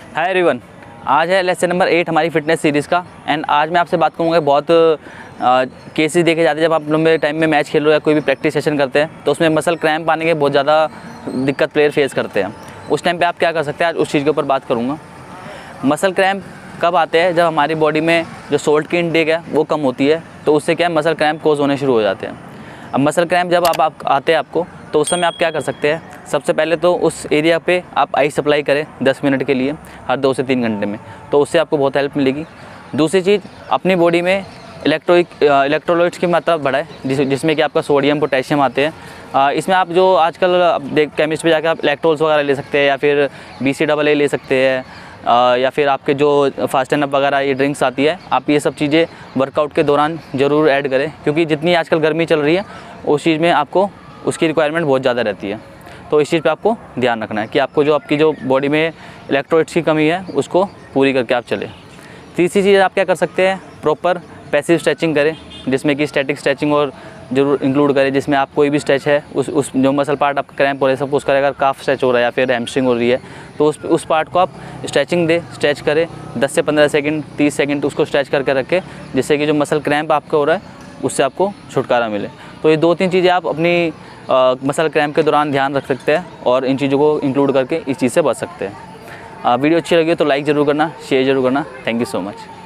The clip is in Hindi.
हाय एवरीवन, आज है लेसन नंबर 8 हमारी फिटनेस सीरीज़ का। एंड आज मैं आपसे बात करूँगा। बहुत केसेस देखे जाते हैं जब आप लंबे टाइम में मैच खेल रहे हो या कोई भी प्रैक्टिस सेशन करते हैं तो उसमें मसल क्रैम्प आने के बहुत ज़्यादा दिक्कत प्लेयर फेस करते हैं। उस टाइम पे आप क्या कर सकते हैं, आज उस चीज़ के ऊपर बात करूँगा। मसल क्रैम्प कब आते हैं? जब हमारी बॉडी में जो सोल्ट की इनटेक है वो कम होती है, तो उससे क्या है, मसल क्रैम्प कोज होने शुरू हो जाते हैं। अब मसल क्रैम्प जब आप आते हैं आपको, तो उस समय आप क्या कर सकते हैं, सबसे पहले तो उस एरिया पे आप आइस सप्लाई करें 10 मिनट के लिए हर 2 से 3 घंटे में, तो उससे आपको बहुत हेल्प मिलेगी। दूसरी चीज़, अपनी बॉडी में इलेक्ट्रोलाइट्स की मात्रा बढ़ाए, जिसमें कि आपका सोडियम पोटेशियम आते हैं। इसमें आप जो आजकल केमिस्ट पे जाकर आप इलेक्ट्रोल्स वगैरह ले सकते हैं, या फिर BCAA ले सकते हैं, या फिर आपके जो फास्ट एंड अप वगैरह ये ड्रिंक्स आती है, आप ये सब चीज़ें वर्कआउट के दौरान ज़रूर ऐड करें, क्योंकि जितनी आजकल गर्मी चल रही है उस चीज़ में आपको उसकी रिक्वायरमेंट बहुत ज़्यादा रहती है। तो इस चीज़ पे आपको ध्यान रखना है कि आपकी जो बॉडी में इलेक्ट्रोलाइट्स की कमी है उसको पूरी करके आप चलें। तीसरी चीज़ आप क्या कर सकते हैं, प्रॉपर पैसिव स्ट्रेचिंग करें, जिसमें कि स्टैटिक स्ट्रेचिंग और जरूर इंक्लूड करें, जिसमें आप कोई भी स्ट्रेच है उस जो मसल पार्ट आपका क्रैम्प हो रहा है, सपोज करें अगर काफ स्ट्रेच हो रहा है या फिर हैमस्ट्रिंग हो रही है, तो उस पार्ट को आप स्ट्रेच करें 10 से 15 सेकंड 30 सेकंड उसको स्ट्रेच करके रखें, जिससे कि जो मसल क्रैम्प आपका हो रहा है उससे आपको छुटकारा मिले। तो ये 2-3 चीज़ें आप अपनी मसल क्रैम्प के दौरान ध्यान रख सकते हैं और इन चीज़ों को इंक्लूड करके इस चीज़ से बच सकते हैं। वीडियो अच्छी लगी तो लाइक ज़रूर करना, शेयर ज़रूर करना। Thank you so much.